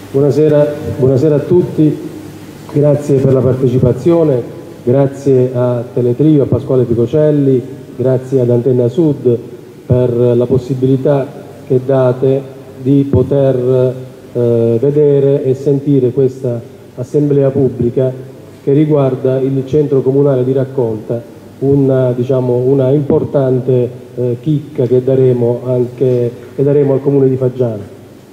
Buonasera a tutti, grazie per la partecipazione, grazie a Teletrio, a Pasquale Picocelli, grazie ad Antenna Sud per la possibilità che date di poter vedere e sentire questa assemblea pubblica che riguarda il centro comunale di raccolta, una importante chicca che daremo al Comune di Faggiano.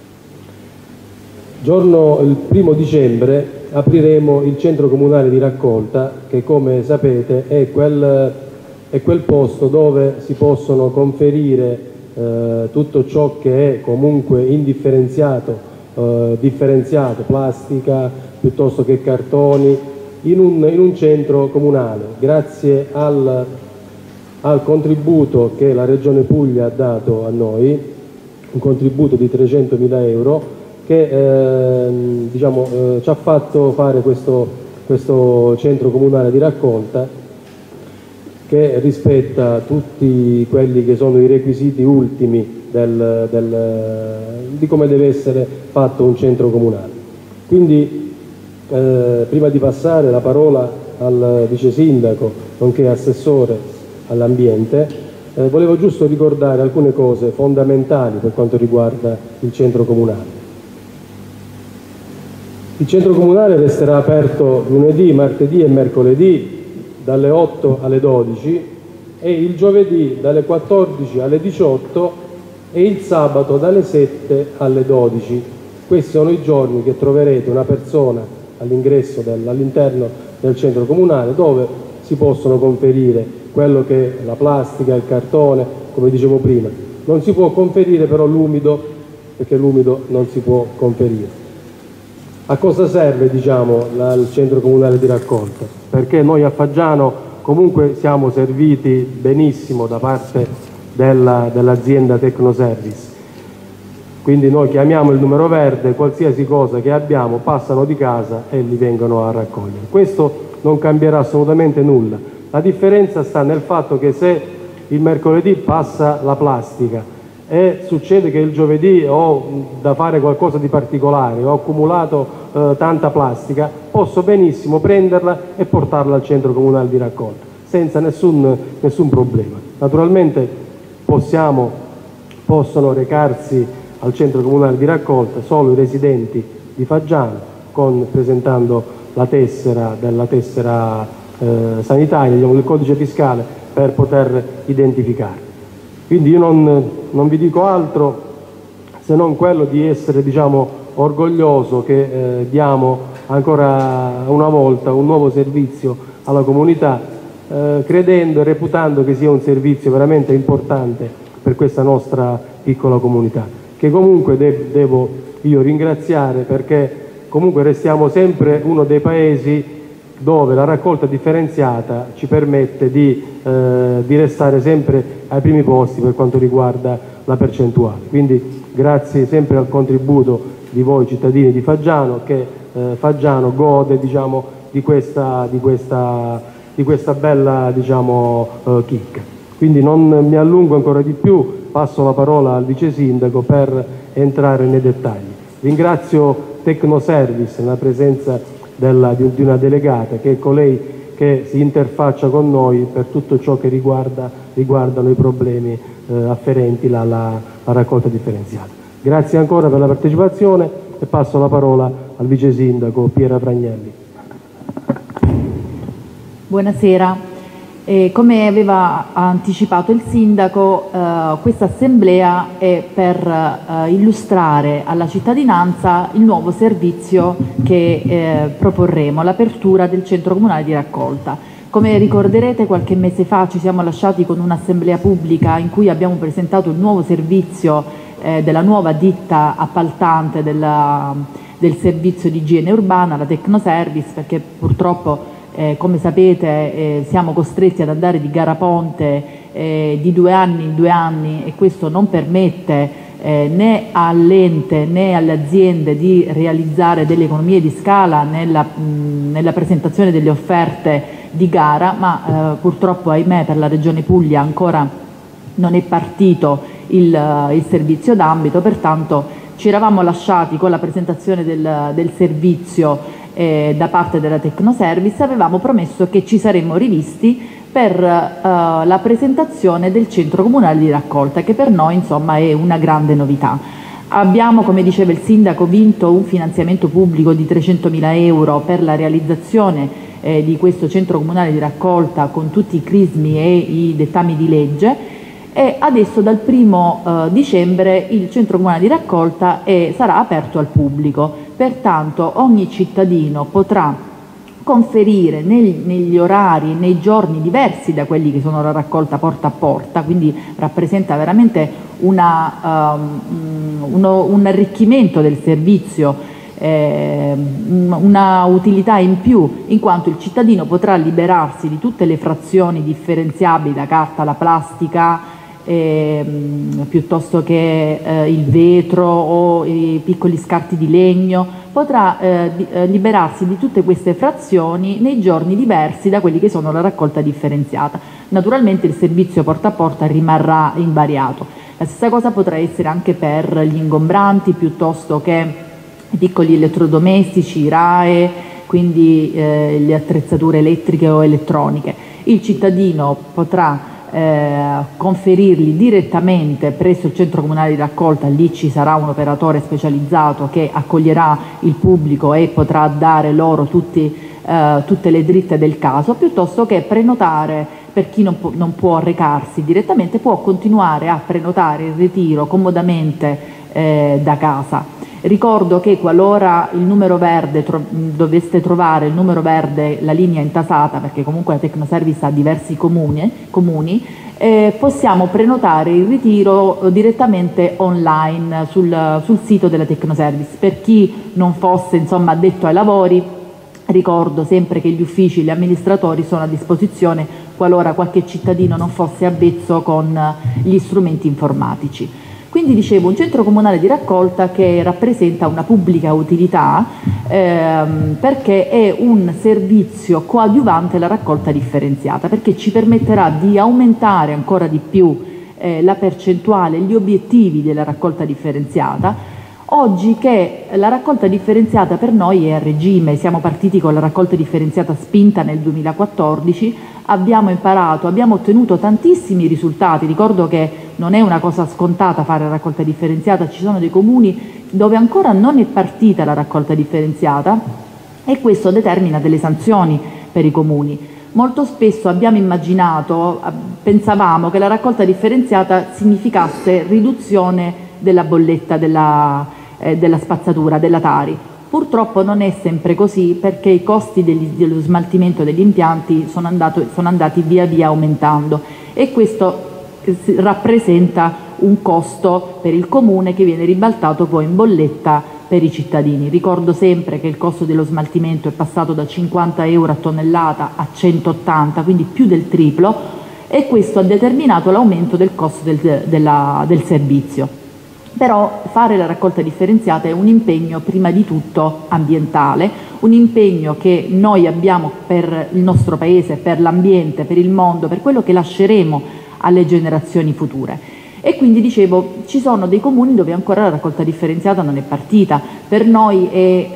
Il 1° dicembre apriremo il centro comunale di raccolta che, come sapete, è quel posto dove si possono conferire tutto ciò che è comunque indifferenziato, differenziato, plastica piuttosto che cartoni, in un centro comunale, grazie al contributo che la Regione Puglia ha dato a noi, un contributo di 300.000 euro, che ci ha fatto fare questo centro comunale di raccolta che rispetta tutti quelli che sono i requisiti ultimi di come deve essere fatto un centro comunale. Quindi prima di passare la parola al vice sindaco nonché assessore all'ambiente, volevo giusto ricordare alcune cose fondamentali per quanto riguarda il centro comunale. Il centro comunale resterà aperto lunedì, martedì e mercoledì dalle 8 alle 12 e il giovedì dalle 14 alle 18 e il sabato dalle 7 alle 12. Questi sono i giorni che troverete una persona all'interno del centro comunale, dove si possono conferire quello che è la plastica, il cartone, come dicevo prima. Non si può conferire però l'umido, perché l'umido non si può conferire. A cosa serve il centro comunale di raccolta? Perché noi a Faggiano comunque siamo serviti benissimo da parte dell'azienda Tecnoservice, quindi noi chiamiamo il numero verde, qualsiasi cosa che abbiamo passano di casa e li vengono a raccogliere. Questo non cambierà assolutamente nulla. La differenza sta nel fatto che se il mercoledì passa la plastica e succede che il giovedì ho da fare qualcosa di particolare, ho accumulato tanta plastica, posso benissimo prenderla e portarla al centro comunale di raccolta senza nessun problema. Naturalmente possono recarsi al centro comunale di raccolta solo i residenti di Faggiano presentando la tessera sanitaria, il codice fiscale, per poter identificare. Quindi io non vi dico altro se non quello di essere orgoglioso che diamo ancora una volta un nuovo servizio alla comunità, credendo e reputando che sia un servizio veramente importante per questa nostra piccola comunità, che comunque devo io ringraziare, perché comunque restiamo sempre uno dei paesi dove la raccolta differenziata ci permette di restare sempre ai primi posti per quanto riguarda la percentuale. Quindi grazie sempre al contributo di voi cittadini di Faggiano, che Faggiano gode di questa bella chicca. Quindi non mi allungo ancora di più, passo la parola al vice sindaco per entrare nei dettagli. Ringrazio Tecnoservice nella presenza di una delegata, che è colei che si interfaccia con noi per tutto ciò che riguardano i problemi afferenti alla raccolta differenziata. Grazie ancora per la partecipazione e passo la parola al vice sindaco Piera Fragnelli. Buonasera. Come aveva anticipato il sindaco, questa assemblea è per illustrare alla cittadinanza il nuovo servizio che proporremo, l'apertura del centro comunale di raccolta. Come ricorderete, qualche mese fa ci siamo lasciati con un'assemblea pubblica in cui abbiamo presentato il nuovo servizio della nuova ditta appaltante del servizio di igiene urbana, la Tecnoservice, perché purtroppo come sapete siamo costretti ad andare di gara ponte di 2 anni in 2 anni, e questo non permette né all'ente né alle aziende di realizzare delle economie di scala nella presentazione delle offerte di gara, ma purtroppo, ahimè, per la Regione Puglia ancora non è partito il servizio d'ambito, pertanto ci eravamo lasciati con la presentazione del servizio da parte della Tecnoservice, avevamo promesso che ci saremmo rivisti per la presentazione del centro comunale di raccolta, che per noi insomma è una grande novità. Abbiamo, come diceva il sindaco, vinto un finanziamento pubblico di 300.000 euro per la realizzazione di questo centro comunale di raccolta con tutti i crismi e i dettami di legge, e adesso dal 1° dicembre il centro comunale di raccolta sarà aperto al pubblico, pertanto ogni cittadino potrà conferire negli orari, nei giorni diversi da quelli che sono la raccolta porta a porta, quindi rappresenta veramente un arricchimento del servizio, una utilità in più, in quanto il cittadino potrà liberarsi di tutte le frazioni differenziabili, la carta, la plastica, piuttosto che il vetro o i piccoli scarti di legno, potrà liberarsi di tutte queste frazioni nei giorni diversi da quelli che sono la raccolta differenziata. Naturalmente il servizio porta a porta rimarrà invariato. La stessa cosa potrà essere anche per gli ingombranti, piuttosto che i piccoli elettrodomestici, i RAEE, quindi le attrezzature elettriche o elettroniche. Il cittadino potrà conferirli direttamente presso il centro comunale di raccolta, lì ci sarà un operatore specializzato che accoglierà il pubblico e potrà dare loro tutte le dritte del caso, piuttosto che prenotare. Per chi non può recarsi direttamente, può continuare a prenotare il ritiro comodamente da casa. Ricordo che qualora il numero verde doveste trovare il numero verde, la linea intasata, perché comunque la Tecnoservice ha diversi comuni, possiamo prenotare il ritiro direttamente online sul sito della Tecnoservice. Per chi non fosse insomma addetto ai lavori, ricordo sempre che gli uffici, gli amministratori sono a disposizione qualora qualche cittadino non fosse avvezzo con gli strumenti informatici. Quindi dicevo, un centro comunale di raccolta che rappresenta una pubblica utilità perché è un servizio coadiuvante alla raccolta differenziata, perché ci permetterà di aumentare ancora di più la percentuale, gli obiettivi della raccolta differenziata. Oggi che la raccolta differenziata per noi è a regime, siamo partiti con la raccolta differenziata spinta nel 2014, abbiamo imparato, abbiamo ottenuto tantissimi risultati. Ricordo che non è una cosa scontata fare la raccolta differenziata, ci sono dei comuni dove ancora non è partita la raccolta differenziata e questo determina delle sanzioni per i comuni. Molto spesso abbiamo immaginato, pensavamo che la raccolta differenziata significasse riduzione della bolletta della spazzatura, della Tari. Purtroppo non è sempre così, perché i costi dello smaltimento degli impianti sono andati via via aumentando e questo rappresenta un costo per il comune che viene ribaltato poi in bolletta per i cittadini. Ricordo sempre che il costo dello smaltimento è passato da 50 euro a tonnellata a 180, quindi più del triplo, e questo ha determinato l'aumento del costo del servizio. Però fare la raccolta differenziata è un impegno prima di tutto ambientale, un impegno che noi abbiamo per il nostro Paese, per l'ambiente, per il mondo, per quello che lasceremo alle generazioni future. E quindi dicevo, ci sono dei comuni dove ancora la raccolta differenziata non è partita. Per noi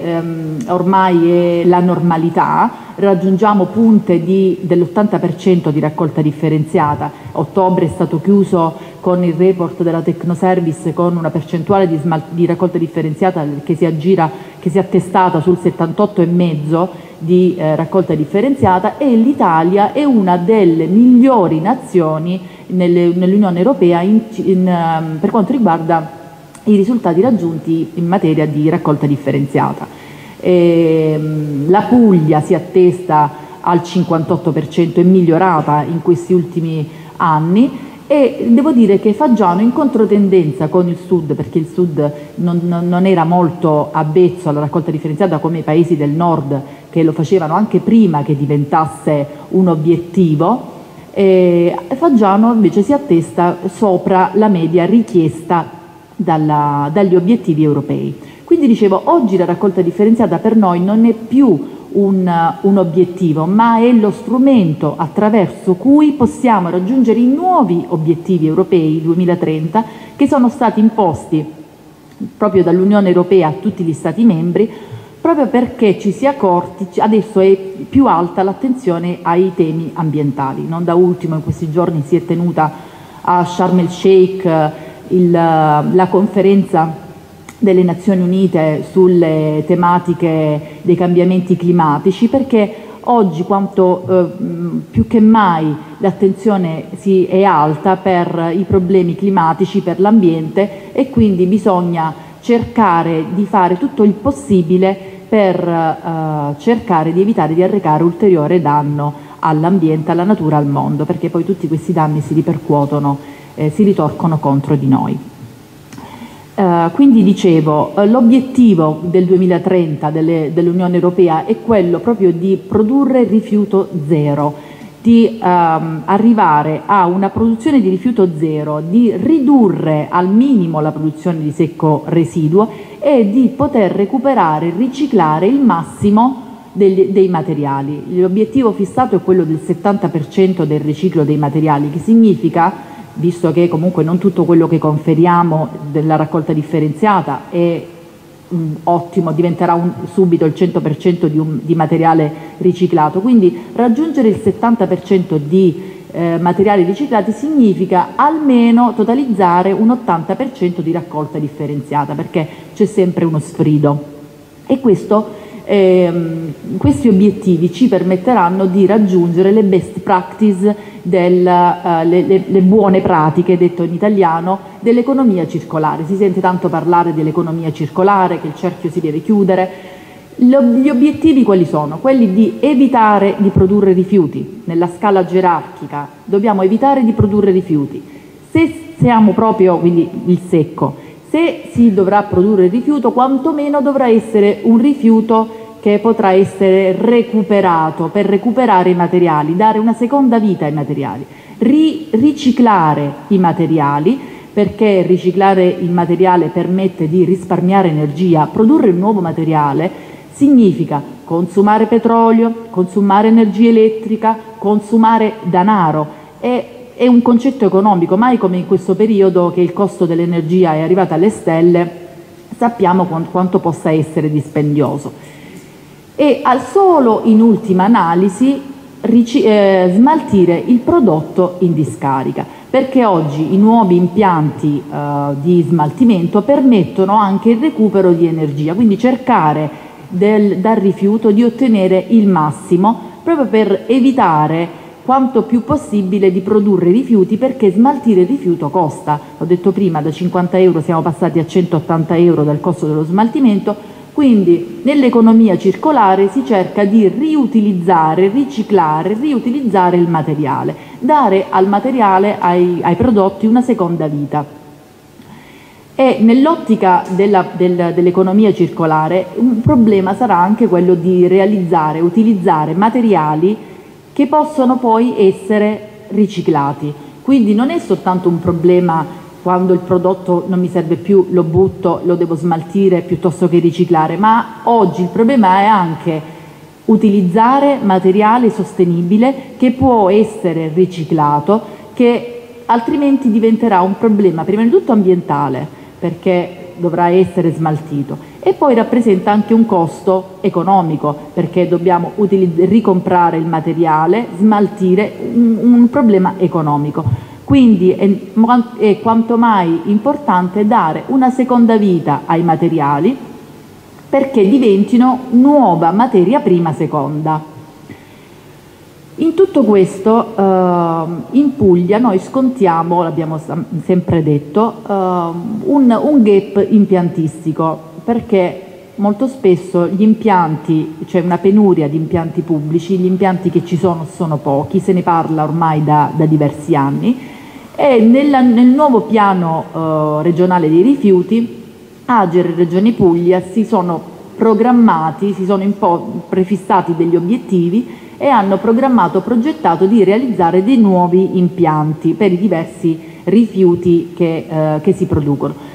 ormai è la normalità, raggiungiamo punte dell'80% di raccolta differenziata. Ottobre è stato chiuso con il report della Tecnoservice con una percentuale di raccolta differenziata che si è attestata sul 78,5% di raccolta differenziata, e l'Italia è una delle migliori nazioni nell'Unione Europea per quanto riguarda i risultati raggiunti in materia di raccolta differenziata. La Puglia si attesta al 58%, è migliorata in questi ultimi anni, e devo dire che Faggiano, in controtendenza con il Sud, perché il Sud non era molto avvezzo alla raccolta differenziata come i paesi del Nord, che lo facevano anche prima che diventasse un obiettivo, Faggiano invece si attesta sopra la media richiesta dagli obiettivi europei. Quindi dicevo, oggi la raccolta differenziata per noi non è più un obiettivo, ma è lo strumento attraverso cui possiamo raggiungere i nuovi obiettivi europei 2030 che sono stati imposti proprio dall'Unione Europea a tutti gli Stati membri, proprio perché ci si è accorti, adesso è più alta l'attenzione ai temi ambientali. Non da ultimo in questi giorni si è tenuta a Sharm el Sheikh la conferenza delle Nazioni Unite sulle tematiche dei cambiamenti climatici, perché oggi quanto più che mai l'attenzione è alta per i problemi climatici, per l'ambiente, e quindi bisogna cercare di fare tutto il possibile per cercare di evitare di arrecare ulteriore danno all'ambiente, alla natura, al mondo, perché poi tutti questi danni si ripercuotono, si ritorcono contro di noi. Quindi dicevo, l'obiettivo del 2030 dell'Unione Europea è quello proprio di produrre rifiuto zero, di arrivare a una produzione di rifiuto zero, di ridurre al minimo la produzione di secco residuo e di poter recuperare e riciclare il massimo dei materiali. L'obiettivo fissato è quello del 70% del riciclo dei materiali, che significa, visto che comunque non tutto quello che conferiamo della raccolta differenziata è ottimo, diventerà subito il 100% di materiale riciclato, quindi raggiungere il 70% di materiali riciclati significa almeno totalizzare un 80% di raccolta differenziata, perché c'è sempre uno sfrido, e questi obiettivi ci permetteranno di raggiungere le best practice, le buone pratiche, detto in italiano, dell'economia circolare. Si sente tanto parlare dell'economia circolare, che il cerchio si deve chiudere. Gli obiettivi quali sono? Quelli di evitare di produrre rifiuti. Nella scala gerarchica dobbiamo evitare di produrre rifiuti. Se siamo proprio, quindi il secco, se si dovrà produrre rifiuto, quantomeno dovrà essere un rifiuto che potrà essere recuperato, per recuperare i materiali, dare una seconda vita ai materiali, riciclare i materiali, perché riciclare il materiale permette di risparmiare energia. Produrre un nuovo materiale significa consumare petrolio, consumare energia elettrica, consumare denaro. È un concetto economico, mai come in questo periodo che il costo dell'energia è arrivato alle stelle, sappiamo quanto possa essere dispendioso. E solo in ultima analisi smaltire il prodotto in discarica, perché oggi i nuovi impianti di smaltimento permettono anche il recupero di energia, quindi cercare dal rifiuto di ottenere il massimo, proprio per evitare quanto più possibile di produrre rifiuti, perché smaltire il rifiuto costa. L'ho detto prima, da 50 euro siamo passati a 180 euro dal costo dello smaltimento. Quindi nell'economia circolare si cerca di riutilizzare, riciclare, riutilizzare il materiale, dare al materiale, ai prodotti, una seconda vita. E nell'ottica dell'economia circolare un problema sarà anche quello di realizzare, utilizzare materiali che possono poi essere riciclati. Quindi non è soltanto un problema quando il prodotto non mi serve più, lo butto, lo devo smaltire piuttosto che riciclare, ma oggi il problema è anche utilizzare materiale sostenibile che può essere riciclato, che altrimenti diventerà un problema prima di tutto ambientale, perché dovrà essere smaltito, e poi rappresenta anche un costo economico, perché dobbiamo ricomprare il materiale, smaltire, un problema economico. Quindi è quanto mai importante dare una seconda vita ai materiali, perché diventino nuova materia prima seconda. In tutto questo, in Puglia noi scontiamo, l'abbiamo sempre detto, un gap impiantistico, perché molto spesso gli impianti, c'è una penuria di impianti pubblici, gli impianti che ci sono pochi, se ne parla ormai da diversi anni, e nel nuovo piano regionale dei rifiuti Ager e Regione Puglia si sono programmati, si sono prefissati degli obiettivi e hanno progettato di realizzare dei nuovi impianti per i diversi rifiuti che si producono.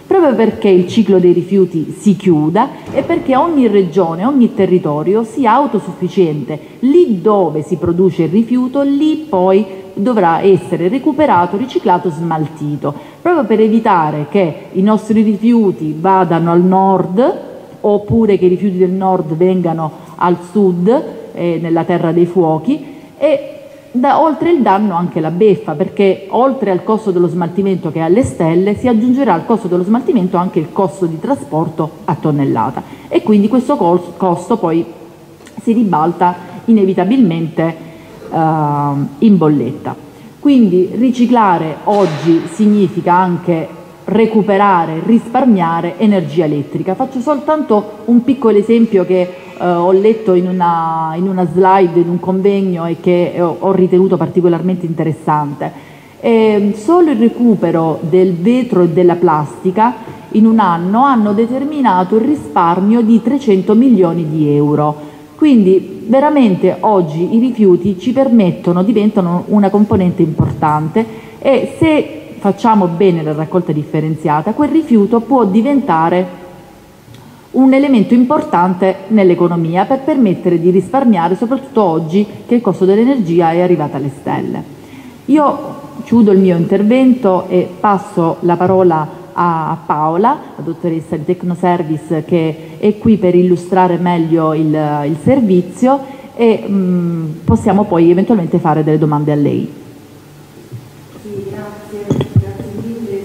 proprio perché il ciclo dei rifiuti si chiuda e perché ogni regione, ogni territorio sia autosufficiente. Lì dove si produce il rifiuto, lì poi dovrà essere recuperato, riciclato, smaltito, proprio per evitare che i nostri rifiuti vadano al nord oppure che i rifiuti del nord vengano al sud, nella terra dei fuochi, e oltre il danno anche la beffa, perché oltre al costo dello smaltimento che è alle stelle si aggiungerà al costo dello smaltimento anche il costo di trasporto a tonnellata e quindi questo costo poi si ribalta inevitabilmente in bolletta. Quindi riciclare oggi significa anche recuperare, risparmiare energia elettrica. Faccio soltanto un piccolo esempio che ho letto in una slide, in un convegno, e che ho ritenuto particolarmente interessante. Solo il recupero del vetro e della plastica in un anno hanno determinato il risparmio di 300 milioni di euro. Quindi veramente oggi i rifiuti ci diventano una componente importante e se facciamo bene la raccolta differenziata, quel rifiuto può diventare un elemento importante nell'economia per permettere di risparmiare, soprattutto oggi che il costo dell'energia è arrivato alle stelle. Io chiudo il mio intervento e passo la parola a Paola, la dottoressa di Tecnoservice, che è qui per illustrare meglio il servizio e possiamo poi eventualmente fare delle domande a lei. Sì, grazie mille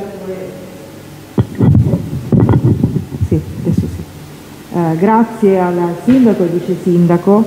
Sindaco. Sì, adesso sì. Grazie al Sindaco e al Vice Sindaco.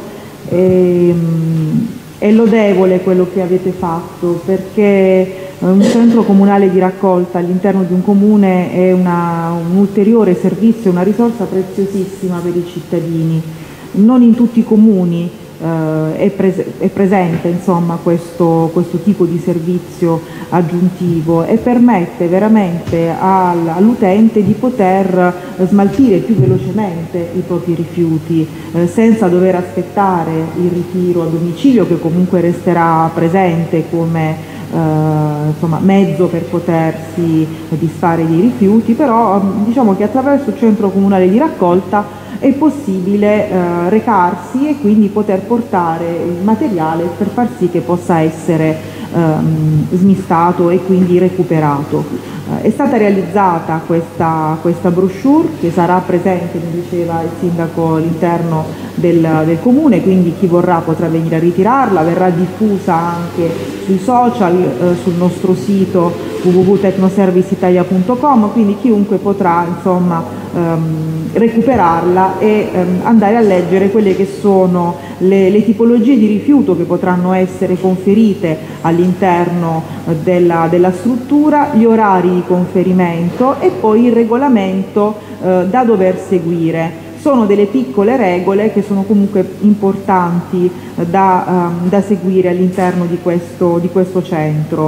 È lodevole quello che avete fatto, perché un centro comunale di raccolta all'interno di un comune è un ulteriore servizio, una risorsa preziosissima per i cittadini. Non in tutti i comuni è presente insomma, questo tipo di servizio aggiuntivo e permette veramente all'utente di poter smaltire più velocemente i propri rifiuti senza dover aspettare il ritiro a domicilio, che comunque resterà presente come insomma, mezzo per potersi disfare dei rifiuti, però diciamo che attraverso il centro comunale di raccolta è possibile recarsi e quindi poter portare il materiale per far sì che possa essere smistato e quindi recuperato. È stata realizzata questa brochure che sarà presente, mi diceva il Sindaco, all'interno del Comune, quindi chi vorrà potrà venire a ritirarla, verrà diffusa anche sui social, sul nostro sito www.tecnoserviceitalia.com, quindi chiunque potrà insomma recuperarla e andare a leggere quelle che sono le tipologie di rifiuto che potranno essere conferite all'interno della struttura, gli orari di conferimento e poi il regolamento da dover seguire. Sono delle piccole regole che sono comunque importanti da seguire all'interno di questo centro.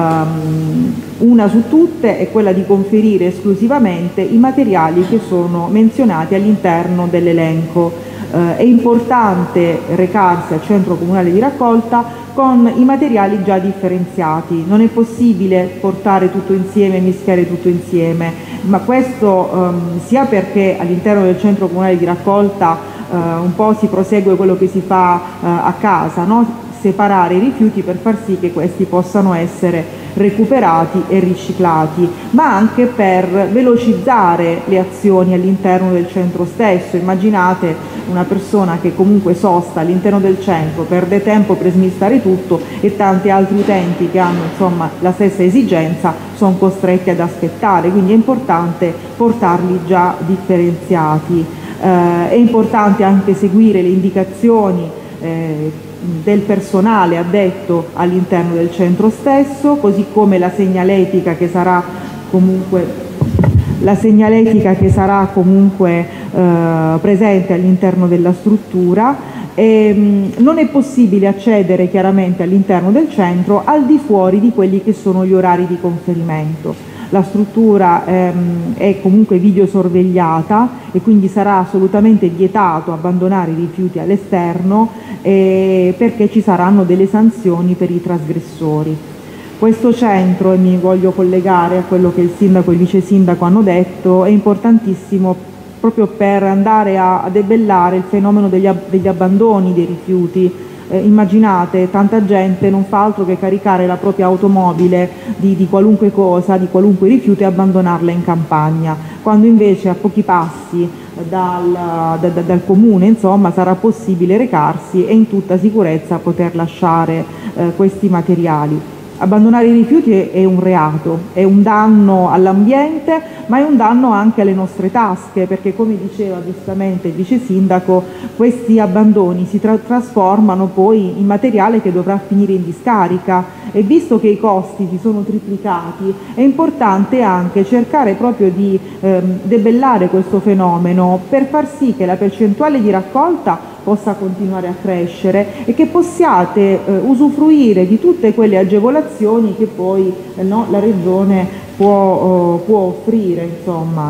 Una su tutte è quella di conferire esclusivamente i materiali che sono menzionati all'interno dell'elenco. È importante recarsi al centro comunale di raccolta con i materiali già differenziati. Non è possibile portare tutto insieme, mischiare tutto insieme, ma questo sia perché all'interno del centro comunale di raccolta un po' si prosegue quello che si fa a casa, no? Separare i rifiuti per far sì che questi possano essere recuperati e riciclati, ma anche per velocizzare le azioni all'interno del centro stesso. Immaginate una persona che comunque sosta all'interno del centro, perde tempo per smistare tutto e tanti altri utenti che hanno insomma la stessa esigenza sono costretti ad aspettare, quindi è importante portarli già differenziati. È importante anche seguire le indicazioni del personale addetto all'interno del centro stesso, così come la segnaletica che sarà comunque presente all'interno della struttura. Non è possibile accedere chiaramente all'interno del centro al di fuori di quelli che sono gli orari di conferimento. La struttura è comunque videosorvegliata e quindi sarà assolutamente vietato abbandonare i rifiuti all'esterno perché ci saranno delle sanzioni per i trasgressori. Questo centro, e mi voglio collegare a quello che il sindaco e il vice sindaco hanno detto, è importantissimo proprio per andare a debellare il fenomeno degli abbandoni dei rifiuti. Immaginate, tanta gente non fa altro che caricare la propria automobile di qualunque cosa, di qualunque rifiuto, e abbandonarla in campagna, quando invece a pochi passi dal comune, insomma, sarà possibile recarsi e in tutta sicurezza poter lasciare questi materiali. Abbandonare i rifiuti è un reato, è un danno all'ambiente, ma è un danno anche alle nostre tasche, perché, come diceva giustamente il vice sindaco, questi abbandoni si trasformano poi in materiale che dovrà finire in discarica, e visto che i costi si sono triplicati, è importante anche cercare proprio di debellare questo fenomeno per far sì che la percentuale di raccolta possa continuare a crescere e che possiate usufruire di tutte quelle agevolazioni che poi la Regione può offrire, insomma.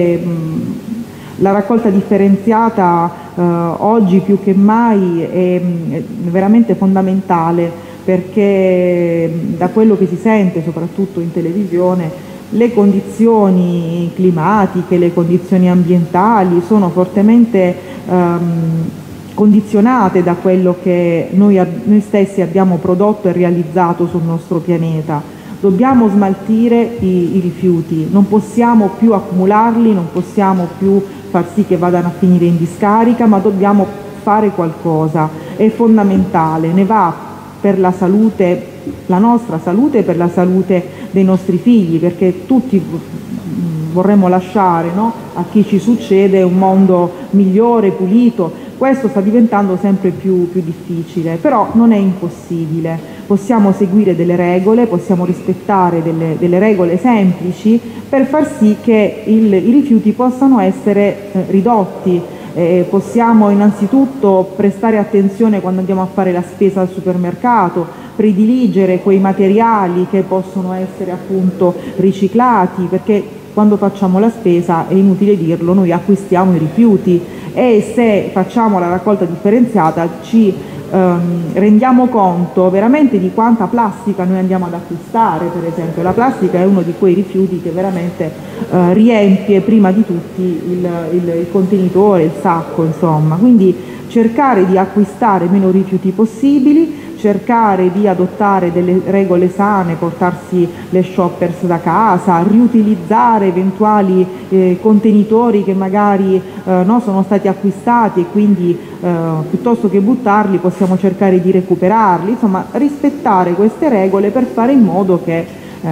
La raccolta differenziata oggi più che mai è veramente fondamentale, perché da quello che si sente soprattutto in televisione, le condizioni climatiche, le condizioni ambientali sono fortemente condizionate da quello che noi stessi abbiamo prodotto e realizzato sul nostro pianeta. Dobbiamo smaltire i rifiuti, non possiamo più accumularli, non possiamo più far sì che vadano a finire in discarica, ma dobbiamo fare qualcosa. È fondamentale, ne va per la salute, la nostra salute, e per la salute dei nostri figli, perché tutti vorremmo lasciare, no, a chi ci succede un mondo migliore, pulito. Questo sta diventando sempre più difficile, però non è impossibile. Possiamo seguire delle regole, possiamo rispettare delle regole semplici per far sì che i rifiuti possano essere ridotti. Possiamo innanzitutto prestare attenzione quando andiamo a fare la spesa al supermercato, prediligere quei materiali che possono essere appunto riciclati, perché quando facciamo la spesa, è inutile dirlo, noi acquistiamo i rifiuti, e se facciamo la raccolta differenziata ci rendiamo conto veramente di quanta plastica noi andiamo ad acquistare. Per esempio, la plastica è uno di quei rifiuti che veramente riempie prima di tutti il contenitore, il sacco, insomma. Quindi cercare di acquistare meno rifiuti possibili, cercare di adottare delle regole sane, portarsi le shoppers da casa, riutilizzare eventuali contenitori che magari sono stati acquistati, e quindi piuttosto che buttarli possiamo cercare di recuperarli, insomma rispettare queste regole per fare in modo che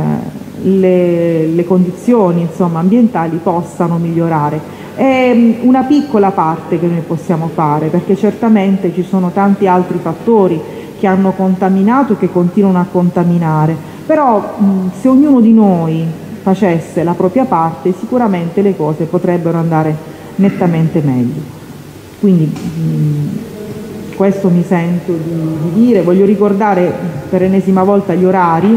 le condizioni, insomma, ambientali possano migliorare. È una piccola parte che noi possiamo fare, perché certamente ci sono tanti altri fattori che hanno contaminato e che continuano a contaminare, però se ognuno di noi facesse la propria parte, sicuramente le cose potrebbero andare nettamente meglio. Quindi questo mi sento di dire. Voglio ricordare per l'ennesima volta gli orari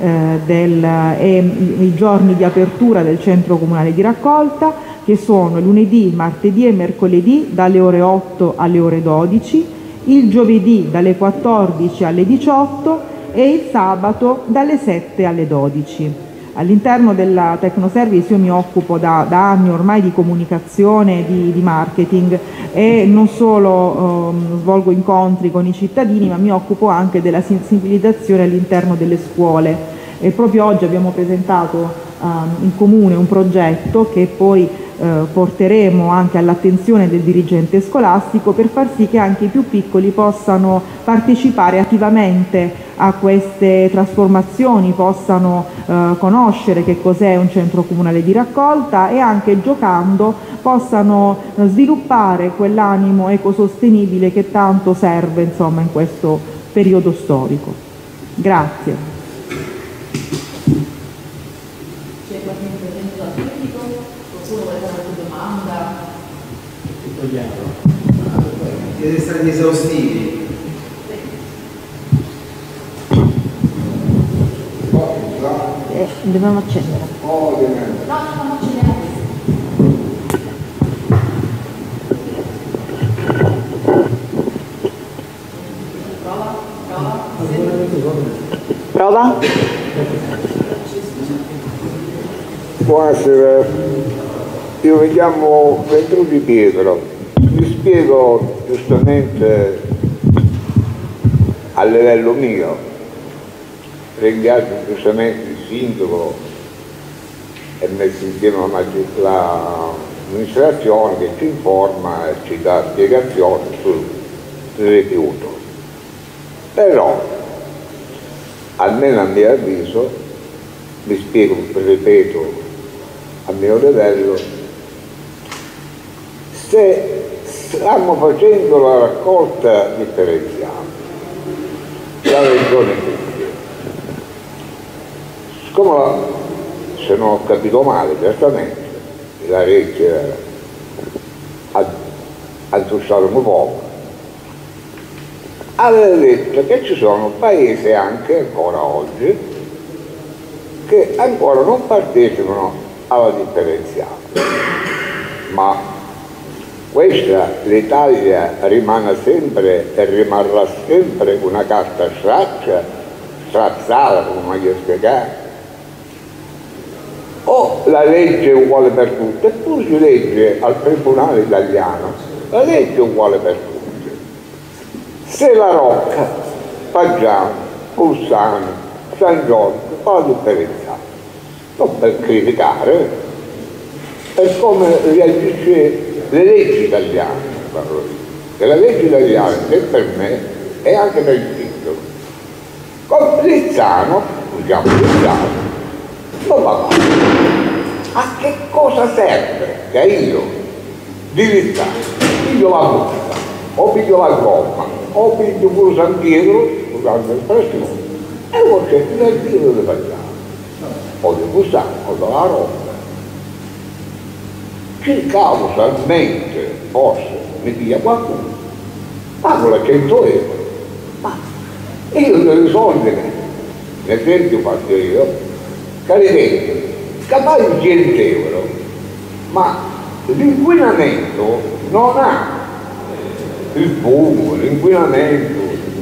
e i giorni di apertura del centro comunale di raccolta, che sono lunedì, martedì e mercoledì dalle ore 8 alle ore 12, il giovedì dalle 14 alle 18 e il sabato dalle 7 alle 12. All'interno della Tecnoservice io mi occupo da anni ormai di comunicazione, di marketing, e non solo svolgo incontri con i cittadini, ma mi occupo anche della sensibilizzazione all'interno delle scuole. E proprio oggi abbiamo presentato in comune un progetto che poi porteremo anche all'attenzione del dirigente scolastico, per far sì che anche i più piccoli possano partecipare attivamente a queste trasformazioni, possano conoscere che cos'è un centro comunale di raccolta, e anche giocando possano sviluppare quell'animo ecosostenibile che tanto serve, insomma, in questo periodo storico. Grazie. Siete stati esaustivi. Dobbiamo accendere. No, non accendiamo questo. Prova? Buonasera, io mi chiamo Ventruti Pietro, mi spiego giustamente a livello mio, ringrazio giustamente il sindaco e messo insieme l'amministrazione che ci informa e ci dà spiegazioni sul rifiuto, però almeno a mio avviso, mi spiego, ripeto, a mio livello, se stiamo facendo la raccolta differenziata, la regione Puglia, siccome, se non ho capito male, certamente la legge ha aggiustato un poco, aveva detto che ci sono paesi anche ancora oggi che ancora non partecipano alla differenziata, ma questa l'Italia rimane sempre e rimarrà sempre una carta strazzata, come meglio spiegare, o la legge è uguale per tutti, eppure si legge al Tribunale italiano, la legge è uguale per tutti. Se la Rocca, Paggiano, Bolzano, San Giorgio fa la differenziata, non per criticare, per come reagisce le leggi italiane, che la legge italiana che per me è anche per il titolo. Con Lizzano, usiamo Lizzano, non va bene. A che cosa serve che io di Lizzano piglio la busta, o piglio la gomma, o piglio pure San Pietro, scusate l'espressione, e lo cerco del titolo di Paggiano, o di Busano, o della Roma. Che causalmente forse mi piglia qualcuno, pago la 100 euro, ma io devo risolvere, nel esempio faccio io, che capace 100 euro, ma l'inquinamento non ha il fumo, l'inquinamento,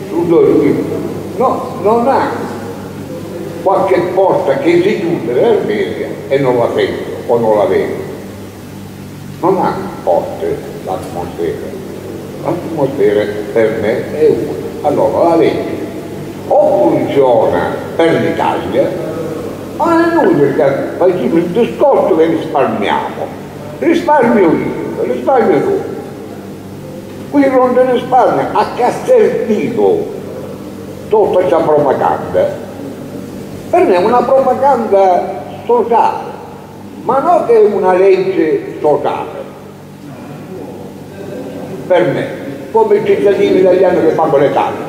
no, non ha qualche porta che si chiude l'ermeria e non la sento o non la vedo. Non ha porte l'atmosfera. L'atmosfera per me è una. Allora la legge o funziona per l'Italia, ma è inutile che facciamo il discorso che risparmiamo. Risparmio io, risparmio tu. Qui non te risparmia, a che ha servito tutta questa propaganda? Per me è una propaganda sociale, ma non che è una legge sociale. Per me, come i cittadini italiani che pagano le tasse.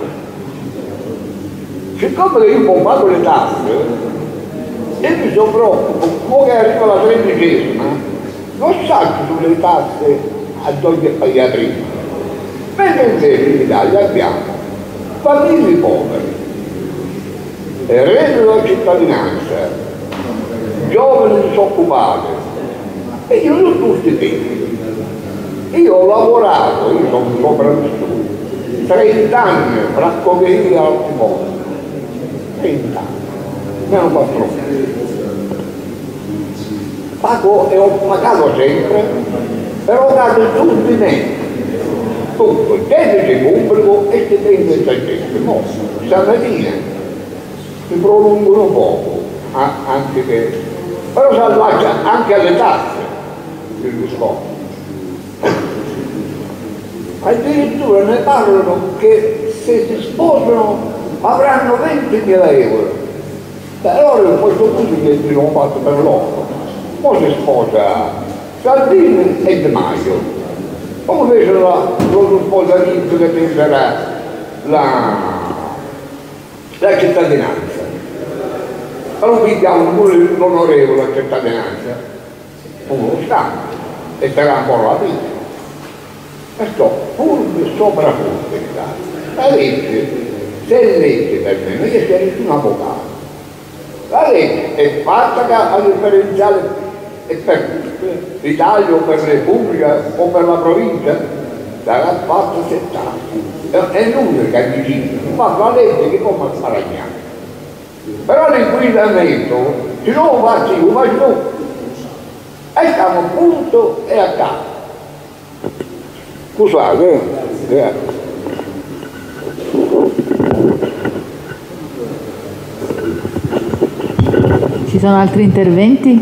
Siccome io pago le tasse, e mi sono preoccupato, poi che arriva la 13ª, non salto sulle tasse a togliere prima. Mentre invece in Italia abbiamo famiglie povere, reddito della cittadinanza, giovani disoccupati, e io non tutti tempi. Io ho lavorato, io sono sopravvissuto 30 anni fra Coveria e Altimone, 30 anni, meno 4 anni. Pago e ho pagato sempre, però ho dato tutti i mezzi, tutto, il debito pubblico e il debito saggente. Stamattina si prolungano poco, anche che, però si allaccia anche alle tasse il discorso. Addirittura ne parlano che se si sposano avranno 20.000 euro. Allora a questo punto che abbiamo fatto per loro. Poi si sposa Salvini e Di Maio. Come fecero lo spostamento che penserà la cittadinanza. Però pigliamo pure l'onorevole la cittadinanza, come lo Stato, e sarà ancora la vita. Perciò furbi sopra furbi in Italia. La legge, se è legge per me, non io sono nessun avvocato. La legge è fatta a differenziale e per l'Italia o per la Repubblica o per la provincia sarà fatta 70. È nulla che avvicina, fa la legge che come sparagnare. Però l'inquinamento, se non lo faccio io, lo faccio tu. E siamo punto e a capo. Scusate, grazie. Ci sono altri interventi?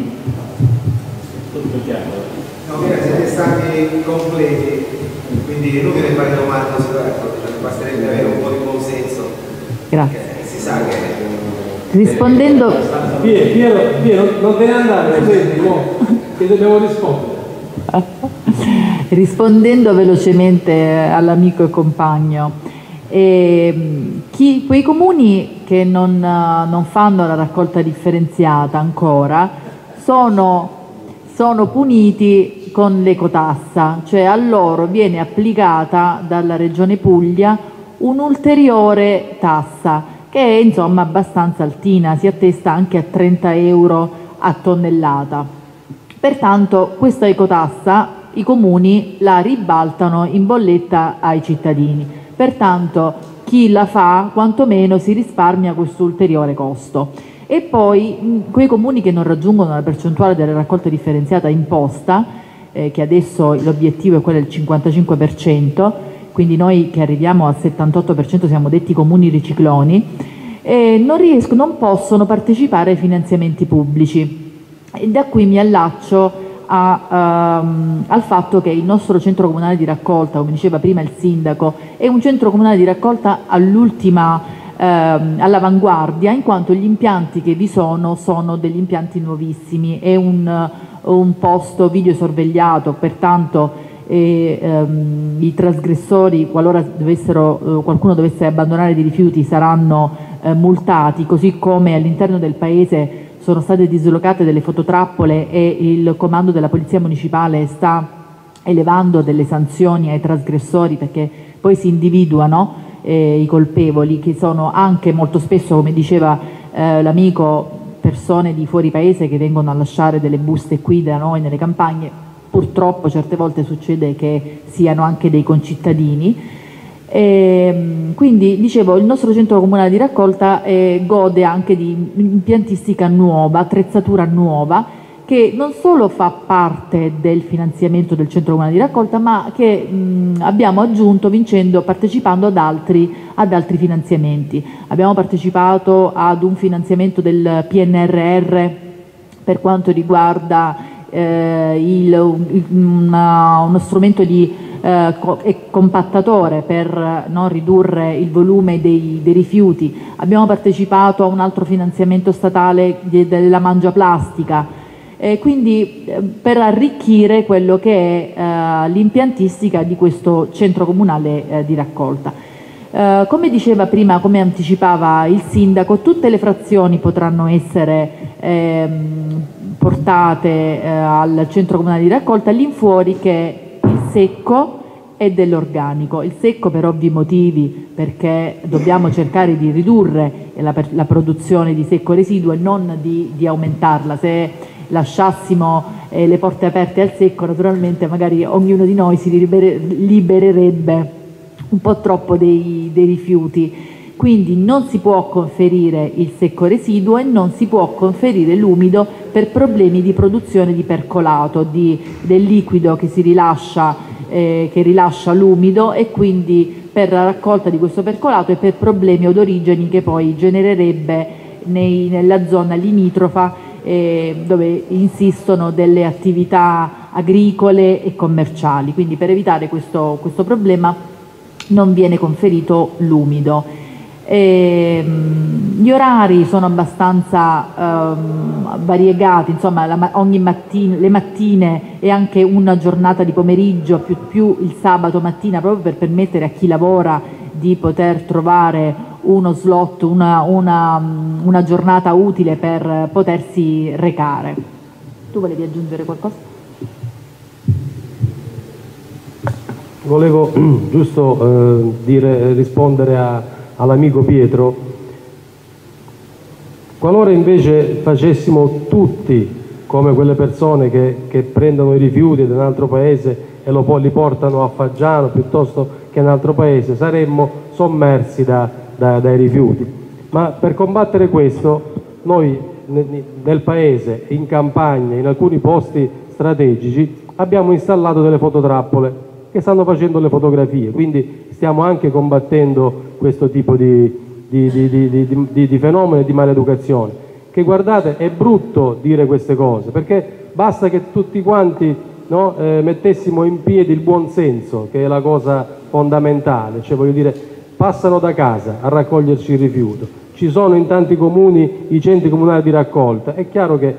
No, siete stati completi, quindi è inutile fare domande, basterebbe avere un po' di buon senso. Grazie. Si sa che... Rispondendo... Piero, non te ne andare, senti, no, che dobbiamo rispondere. Rispondendo velocemente all'amico e compagno, quei comuni che non fanno la raccolta differenziata ancora sono puniti con l'ecotassa, cioè a loro viene applicata dalla Regione Puglia un'ulteriore tassa che è insomma abbastanza altina, si attesta anche a 30 euro a tonnellata. Pertanto questa ecotassa i comuni la ribaltano in bolletta ai cittadini, pertanto chi la fa quantomeno si risparmia questo ulteriore costo. E poi quei comuni che non raggiungono la percentuale della raccolta differenziata imposta, che adesso l'obiettivo è quello del 55%, quindi noi che arriviamo al 78% siamo detti comuni ricicloni, non possono partecipare ai finanziamenti pubblici. E da qui mi allaccio al fatto che il nostro centro comunale di raccolta, come diceva prima il sindaco, è un centro comunale di raccolta all'avanguardia, in quanto gli impianti che vi sono degli impianti nuovissimi, è un posto videosorvegliato, pertanto i trasgressori, qualora qualcuno dovesse abbandonare dei rifiuti, saranno multati, così come all'interno del paese sono state dislocate delle fototrappole e il comando della Polizia Municipale sta elevando delle sanzioni ai trasgressori, perché poi si individuano i colpevoli, che sono anche molto spesso, come diceva l'amico, persone di fuori paese che vengono a lasciare delle buste qui da noi nelle campagne. Purtroppo certe volte succede che siano anche dei concittadini. Quindi dicevo, il nostro centro comunale di raccolta gode anche di impiantistica nuova, attrezzatura nuova, che non solo fa parte del finanziamento del centro comunale di raccolta, ma che abbiamo aggiunto partecipando ad altri finanziamenti. Abbiamo partecipato ad un finanziamento del PNRR per quanto riguarda uno strumento di compattatore per ridurre il volume dei rifiuti. Abbiamo partecipato a un altro finanziamento statale della mangiaplastica, quindi per arricchire quello che è l'impiantistica di questo centro comunale di raccolta. Come diceva prima, come anticipava il sindaco, tutte le frazioni potranno essere portate al centro comunale di raccolta, all'infuori che il secco e dell'organico. Il secco per ovvi motivi, perché dobbiamo cercare di ridurre la produzione di secco residuo e non di aumentarla. Se lasciassimo le porte aperte al secco, naturalmente magari ognuno di noi si libererebbe un po' troppo dei rifiuti. Quindi non si può conferire il secco residuo e non si può conferire l'umido per problemi di produzione di percolato, del liquido che si rilascia, che rilascia l'umido, e quindi per la raccolta di questo percolato e per problemi odorigeni che poi genererebbe nella zona limitrofa, dove insistono delle attività agricole e commerciali. Quindi per evitare questo problema non viene conferito l'umido. Gli orari sono abbastanza variegati, insomma le mattine e anche una giornata di pomeriggio più il sabato mattina, proprio per permettere a chi lavora di poter trovare uno slot, una giornata utile per potersi recare. Tu volevi aggiungere qualcosa? Volevo giusto rispondere all'amico Pietro. Qualora invece facessimo tutti come quelle persone che prendono i rifiuti da un altro paese e li portano a Faggiano piuttosto che in un altro paese, saremmo sommersi dai rifiuti. Ma per combattere questo, noi nel paese, in campagna, in alcuni posti strategici abbiamo installato delle fototrappole che stanno facendo le fotografie, quindi stiamo anche combattendo questo tipo di fenomeno di maleducazione, che guardate è brutto dire queste cose, perché basta che tutti quanti mettessimo in piedi il buon senso, che è la cosa fondamentale, cioè voglio dire, passano da casa a raccoglierci il rifiuto, ci sono in tanti comuni i centri comunali di raccolta, è chiaro che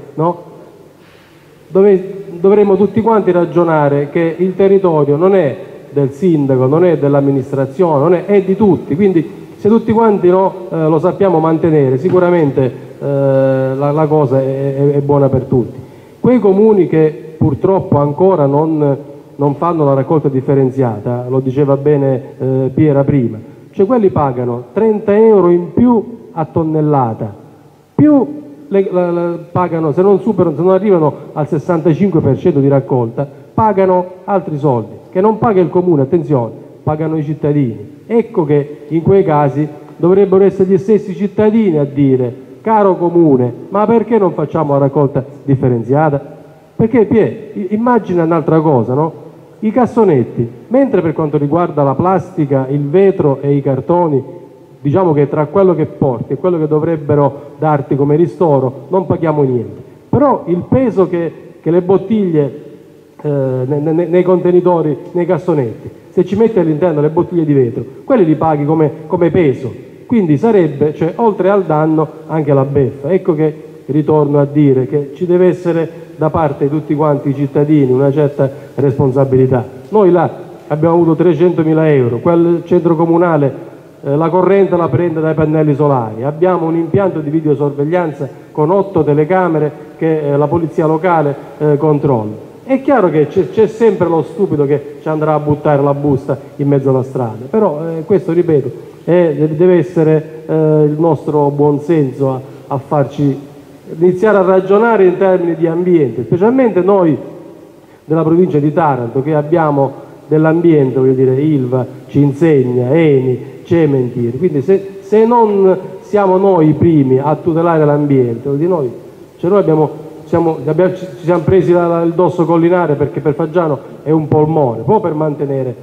dovremmo tutti quanti ragionare che il territorio non è del sindaco, non è dell'amministrazione, è di tutti, quindi se tutti quanti lo sappiamo mantenere, sicuramente la cosa è buona per tutti. Quei comuni che purtroppo ancora non fanno la raccolta differenziata, lo diceva bene Piera prima, cioè quelli pagano 30 euro in più a tonnellata, più pagano, se non arrivano al 65% di raccolta, pagano altri soldi, che non paga il comune, attenzione, pagano i cittadini. Ecco che in quei casi dovrebbero essere gli stessi cittadini a dire: caro comune, ma perché non facciamo la raccolta differenziata? Perché immagina un'altra cosa, no? I cassonetti, mentre per quanto riguarda la plastica, il vetro e i cartoni, diciamo che tra quello che porti e quello che dovrebbero darti come ristoro non paghiamo niente, però il peso che le bottiglie nei contenitori, nei cassonetti, se ci metti all'interno le bottiglie di vetro, quelli li paghi come peso, quindi sarebbe, cioè, oltre al danno anche la beffa. Ecco che ritorno a dire che ci deve essere da parte di tutti quanti i cittadini una certa responsabilità. Noi là abbiamo avuto 300.000 euro, quel centro comunale la corrente la prende dai pannelli solari, abbiamo un impianto di videosorveglianza con 8 telecamere che la polizia locale controlla. È chiaro che c'è sempre lo stupido che ci andrà a buttare la busta in mezzo alla strada, però questo, ripeto, deve essere il nostro buonsenso a farci iniziare a ragionare in termini di ambiente, specialmente noi della provincia di Taranto, che abbiamo dell'ambiente, voglio dire, Ilva ci insegna, Eni, Cementir, quindi se non siamo noi i primi a tutelare l'ambiente, vuol dire noi ci siamo presi il dosso collinare, perché per Faggiano è un polmone, proprio per mantenere.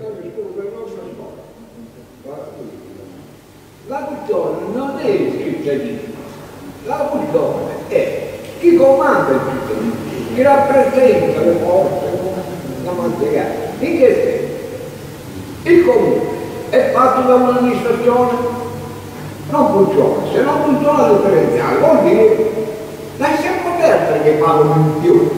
La questione non è il cittadino, la questione è chi comanda il cittadino, chi rappresenta le forze da mantenere. In che senso? Il comune è fatto da un'amministrazione, non funziona, se non funziona il differenziale vuol dire lasciamo perdere che pagano in più.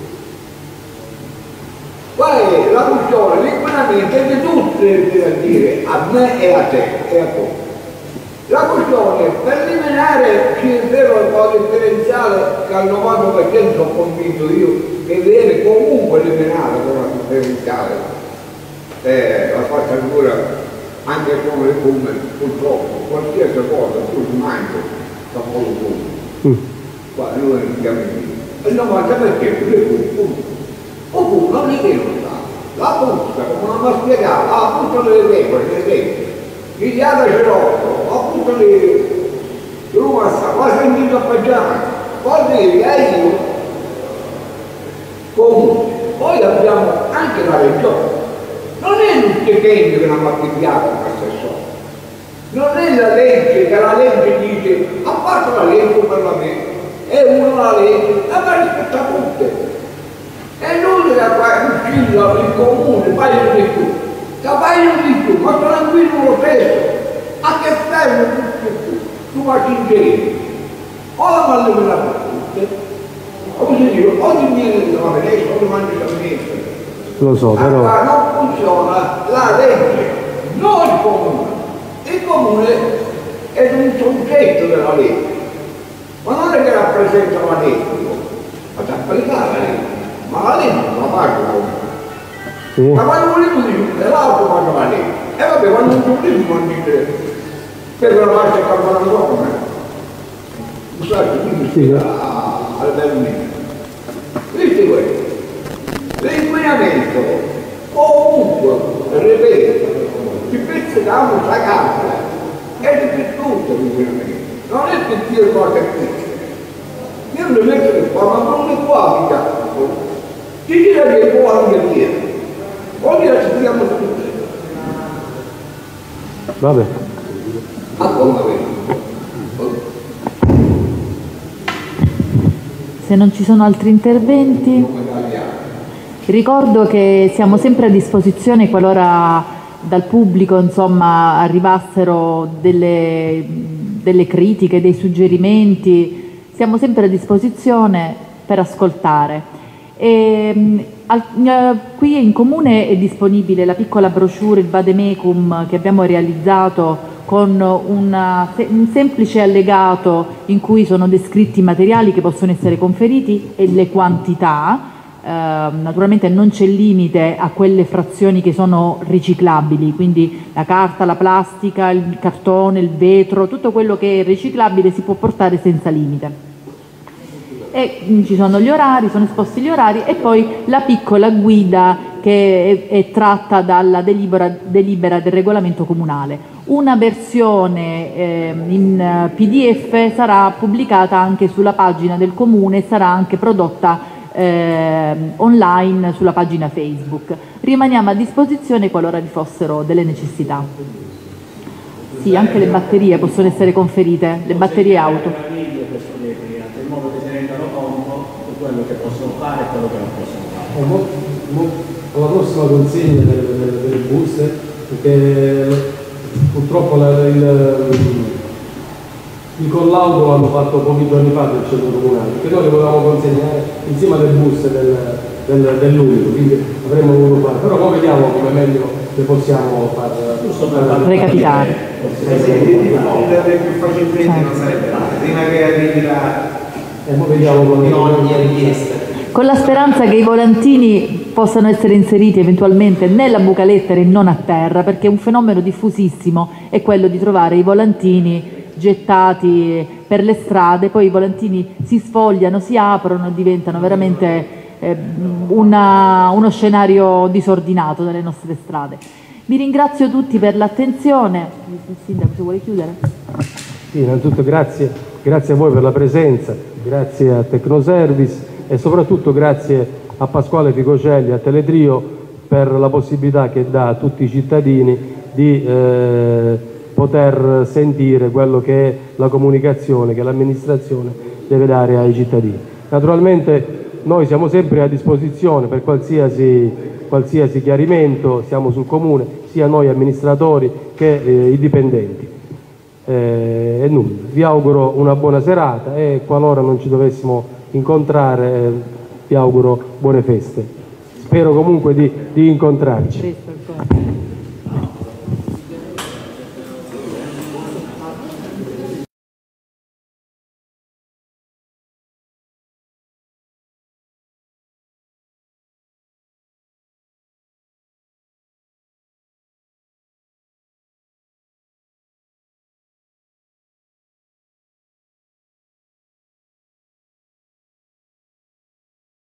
Qual è la funzione? L'inquinamento è di tutti, per dire, a me e a te e a te. La questione per eliminare il vero differenziale, che al 90% sono convinto io che deve comunque eliminare con la differenziale la spazzatura anche come le fume, purtroppo qualsiasi cosa tu ti mangi da fumo. Qua noi andiamo in giro. Il 90% le fume. Oppure non è vero, la busta, come non mi ha spiegato, la busta delle pecore, gli diamo cerotto, la busta di ruassa, la sentita a Faggiano, vuol dire che io comunque. Poi abbiamo anche la regione. Non è lo stipendio che non ha pigliato l'assessore, non è la legge, che la legge dice, a parte la legge per la me, è una la legge, la va rispetta tutte. E noi che uscire il comune, paiono di più, che paiono di più, ma tranquillo lo stesso, a che fermo tu vai in giro, o la mallemena per tutte, come si dice, oggi viene da Venezia, oggi mangia da Venezia. Lo so, però non funziona la legge, non il comune. Il comune è un soggetto della legge, ma non è che rappresenta la legge, ma da applicare la legge, ma la legge non la paga il comune. Ma quando volevo dire l'auto paga la legge, e vabbè, quando un giornalismo non dice per la marcia che fanno dopo, scusate, quindi spiega al Berlino. Visti questo? L'inquinamento comunque, ripeto, ti pizzichiamo la carta e ti tutto l'inquinamento, non è che ti cose qui. Io non le metto qua, ma non le qua, Ti direi che può anche dire. Oggi la sentiamo tutte. Vabbè. A come Se non ci sono altri interventi, ricordo che siamo sempre a disposizione qualora dal pubblico insomma, arrivassero delle critiche, dei suggerimenti, siamo sempre a disposizione per ascoltare. Qui in comune è disponibile la piccola brochure, il vademecum che abbiamo realizzato con un semplice allegato in cui sono descritti i materiali che possono essere conferiti e le quantità. Naturalmente non c'è limite a quelle frazioni che sono riciclabili, quindi la carta, la plastica, il cartone, il vetro, tutto quello che è riciclabile si può portare senza limite. E ci sono gli orari, sono esposti gli orari e poi la piccola guida che è tratta dalla delibera del regolamento comunale. Una versione in PDF sarà pubblicata anche sulla pagina del comune e sarà anche prodotta online sulla pagina Facebook. Rimaniamo a disposizione qualora vi fossero delle necessità. Sì, anche le batterie possono essere conferite, le batterie auto. In modo che si rendano conto di quello che possono fare e quello che non possono fare. Alla prossima consegna delle buste, perché purtroppo il collaudo l'hanno fatto pochi giorni fa del centro comunale, che noi le volevamo consegnare insieme alle buste dell'unico, quindi avremmo voluto fare, però poi vediamo come meglio le possiamo far recapitare. Diffonderle più facilmente non sarebbe male, prima che arrivi ogni richiesta. Con la speranza che i volantini possano essere inseriti eventualmente nella buca lettere e non a terra, perché un fenomeno diffusissimo è quello di trovare i volantini gettati per le strade, poi i volantini si sfogliano, si aprono e diventano veramente uno scenario disordinato nelle nostre strade. Vi ringrazio tutti per l'attenzione. Il sindaco, se vuole chiudere? Sì, innanzitutto grazie a voi per la presenza, grazie a Tecnoservice e soprattutto grazie a Pasquale Ficocelli, a Teletrio, per la possibilità che dà a tutti i cittadini di poter sentire quello che è la comunicazione che l'amministrazione deve dare ai cittadini. Naturalmente noi siamo sempre a disposizione per qualsiasi chiarimento, siamo sul comune, sia noi amministratori che i dipendenti. E nulla, vi auguro una buona serata e qualora non ci dovessimo incontrare vi auguro buone feste. Spero comunque di incontrarci.